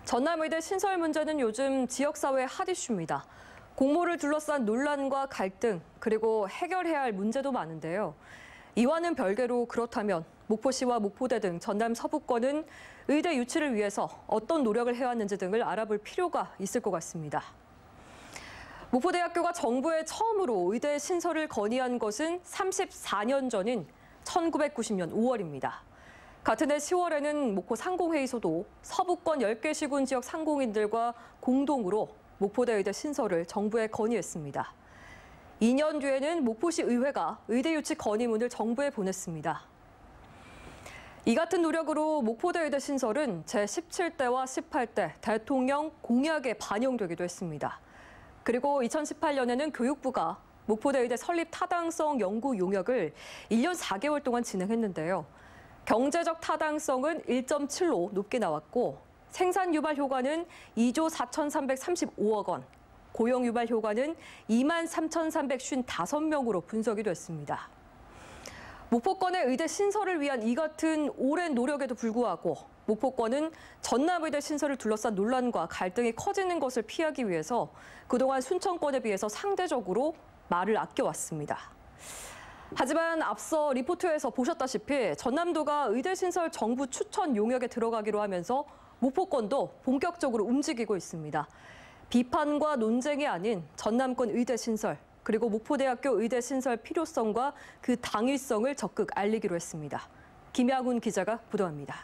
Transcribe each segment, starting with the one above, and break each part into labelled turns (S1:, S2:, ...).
S1: 전남의대 신설 문제는 요즘 지역사회 핫 이슈입니다. 공모를 둘러싼 논란과 갈등, 그리고 해결해야 할 문제도 많은데요. 이와는 별개로 그렇다면 목포시와 목포대 등 전남 서부권은 의대 유치를 위해서 어떤 노력을 해왔는지 등을 알아볼 필요가 있을 것 같습니다. 목포대학교가 정부에 처음으로 의대 신설을 건의한 것은 34년 전인 1990년 5월입니다. 같은 해 10월에는 목포 상공회의소도 서부권 10개 시군 지역 상공인들과 공동으로 목포대 의대 신설을 정부에 건의했습니다. 2년 뒤에는 목포시 의회가 의대 유치 건의문을 정부에 보냈습니다. 이 같은 노력으로 목포대 의대 신설은 제17대와 18대 대통령 공약에 반영되기도 했습니다. 그리고 2018년에는 교육부가 목포대 의대 설립 타당성 연구 용역을 1년 4개월 동안 진행했는데요. 경제적 타당성은 1.7로 높게 나왔고 생산 유발 효과는 2조 4,335억 원, 고용 유발 효과는 23,355명으로 분석이 됐습니다. 목포권의 의대 신설을 위한 이 같은 오랜 노력에도 불구하고 목포권은 전남의대 신설을 둘러싼 논란과 갈등이 커지는 것을 피하기 위해서 그동안 순천권에 비해서 상대적으로 말을 아껴왔습니다. 하지만 앞서 리포트에서 보셨다시피 전남도가 의대 신설 정부 추천 용역에 들어가기로 하면서 목포권도 본격적으로 움직이고 있습니다. 비판과 논쟁이 아닌 전남권 의대 신설, 그리고 목포대학교 의대 신설 필요성과 그 당위성을 적극 알리기로 했습니다. 김양훈 기자가 보도합니다.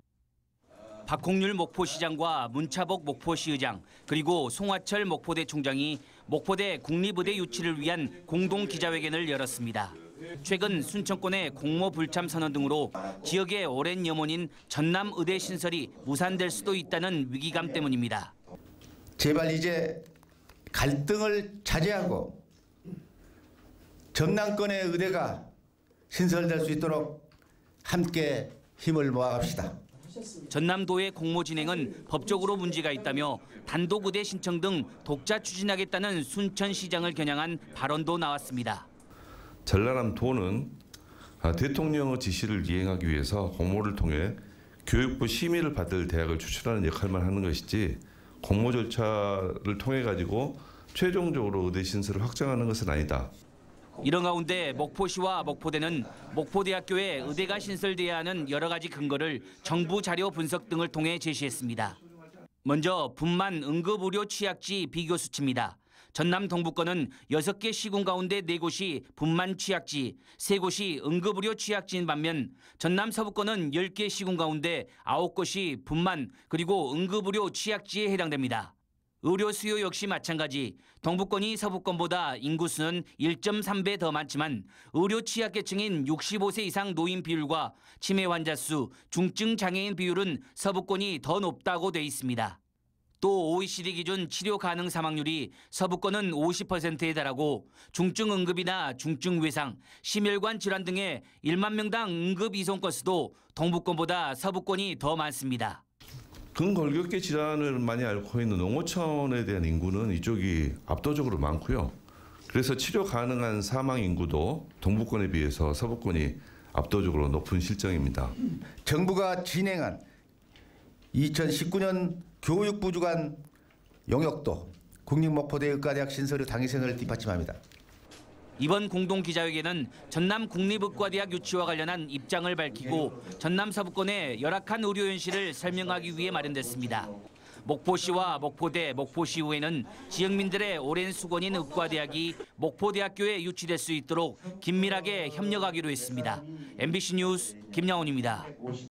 S2: 박홍률 목포시장과 문차복 목포시의장, 그리고 송화철 목포대 총장이 목포대 국립의대 유치를 위한 공동 기자회견을 열었습니다. 최근 순천권의 공모 불참 선언 등으로 지역의 오랜 염원인 전남 의대 신설이 무산될 수도 있다는 위기감 때문입니다.
S3: 제발 이제 갈등을 자제하고 전남권의 의대가 신설될 수 있도록 함께 힘을 모아갑시다.
S2: 전남도의 공모 진행은 법적으로 문제가 있다며 단독 의대 신청 등 독자 추진하겠다는 순천시장을 겨냥한 발언도 나왔습니다.
S4: 전남도는 대통령의 지시를 이행하기 위해서 공모를 통해 교육부 심의를 받을 대학을 추천하는 역할만 하는 것이지 공모 절차를 통해 가지고 최종적으로 의대 신설을 확정하는 것은 아니다.
S2: 이런 가운데 목포시와 목포대는 목포대학교에 의대가 신설돼야 하는 여러 가지 근거를 정부 자료 분석 등을 통해 제시했습니다. 먼저 분만 응급의료 취약지 비교 수치입니다. 전남 동부권은 6개 시군 가운데 4곳이 분만 취약지, 3곳이 응급의료 취약지인 반면 전남 서부권은 10개 시군 가운데 9곳이 분만 그리고 응급의료 취약지에 해당됩니다. 의료 수요 역시 마찬가지. 동부권이 서부권보다 인구수는 1.3배 더 많지만 의료 취약계층인 65세 이상 노인 비율과 치매 환자 수, 중증 장애인 비율은 서부권이 더 높다고 돼 있습니다. 또 OECD 기준 치료 가능 사망률이 서부권은 50%에 달하고 중증 응급이나 중증 외상, 심혈관 질환 등의 1만 명당 응급 이송 건수도 동부권보다 서부권이 더 많습니다.
S4: 근골격계 질환을 많이 앓고 있는 농어촌에 대한 인구는 이쪽이 압도적으로 많고요. 그래서 치료 가능한 사망 인구도 동부권에 비해서 서부권이 압도적으로 높은 실정입니다.
S3: 정부가 진행한 2019년 교육부 주관 용역도 국립목포대 의과대학 신설의 당위성을 뒷받침합니다.
S2: 이번 공동기자회견은 전남 국립의과대학 유치와 관련한 입장을 밝히고 전남 서부권의 열악한 의료 현실을 설명하기 위해 마련됐습니다. 목포시와 목포대, 목포시의회는 지역민들의 오랜 수건인 의과대학이 목포대학교에 유치될 수 있도록 긴밀하게 협력하기로 했습니다. MBC 뉴스 김양훈입니다.